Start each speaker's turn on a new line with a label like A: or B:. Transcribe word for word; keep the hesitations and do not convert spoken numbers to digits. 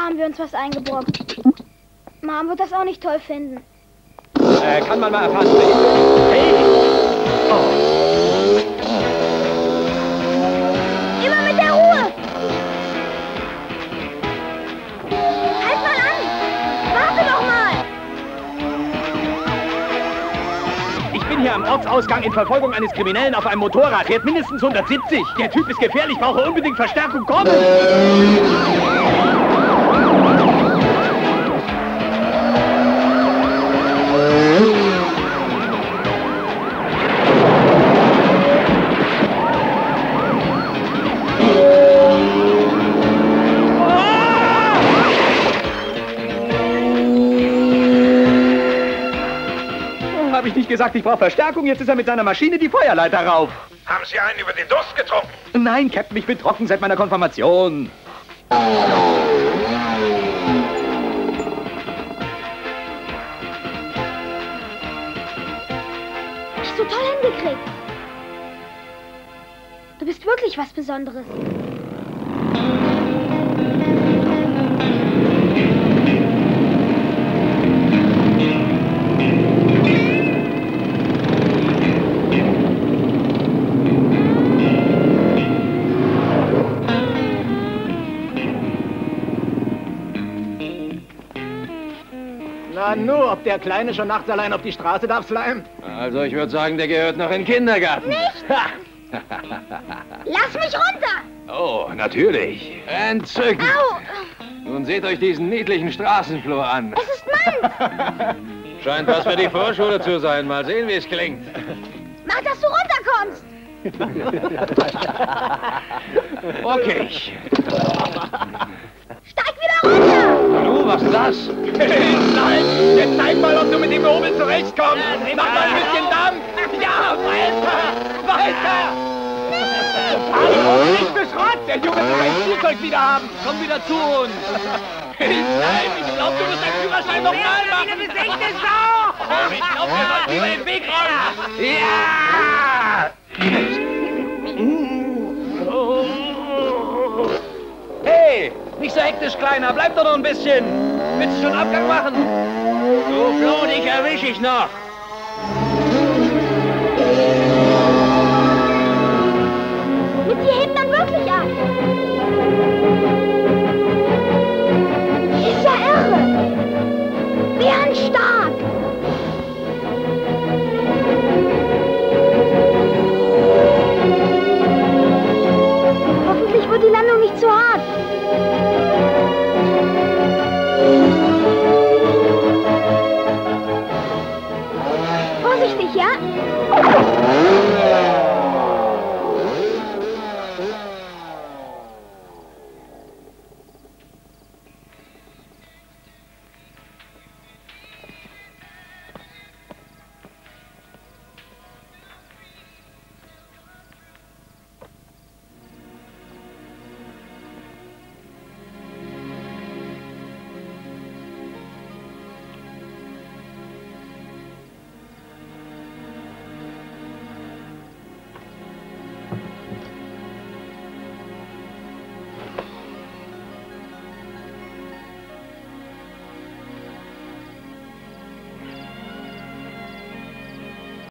A: haben wir uns was eingebrockt. Mom wird das auch nicht toll finden.
B: Äh, kann man mal erfahren, hey! Oh.
A: Immer mit der Ruhe! Halt mal an! Warte doch mal!
B: Ich bin hier am Ortsausgang in Verfolgung eines Kriminellen auf einem Motorrad. Fährt mindestens hundertsiebzig. Der Typ ist gefährlich, brauche unbedingt Verstärkung. Kommen! Habe ich nicht gesagt, ich brauche Verstärkung? Jetzt ist er mit seiner Maschine die Feuerleiter rauf.
C: Haben Sie einen über den Durst getrunken?
B: Nein, Captain, ich bin trocken seit meiner Konfirmation.
A: Hast du toll hingekriegt. Du bist wirklich was Besonderes.
D: Na nur, ob der Kleine schon nachts allein auf die Straße darf, Slime?
B: Also ich würde sagen, der gehört noch in den Kindergarten.
A: Nicht! Lass mich runter!
B: Oh, natürlich. Entzückend.
A: Au!
B: Nun seht euch diesen niedlichen Straßenflur an.
A: Es ist meins!
B: Scheint was für die Vorschule zu sein. Mal sehen, wie es klingt.
A: Mach, dass du runterkommst!
B: Okay.
A: Steig wieder runter!
B: Du, was ist das?
C: Hey, nein! Jetzt zeig mal, ob du mit dem Hobel zurechtkommst! Ja, mach mal ein bisschen Dampf! Ja, weiter! Weiter! Hallo, nicht für Schrott! Der Junge will sein Spielzeug wieder haben! Komm wieder zu uns! Nein, ich glaub, du musst deinen Führerschein noch mal machen! Eine besenkte Sau! Ich glaub, wir sollten über den Weg räumen! Ja!
B: Hey, nicht so hektisch, Kleiner. Bleib doch noch ein bisschen. Willst du schon Abgang machen? Du, Flo, dich erwische ich noch.
A: Mit sie heben dann wirklich ab. Ist ja irre. Bärenstark. Hoffentlich wird die Landung nicht zu hart. Vorsichtig, ja?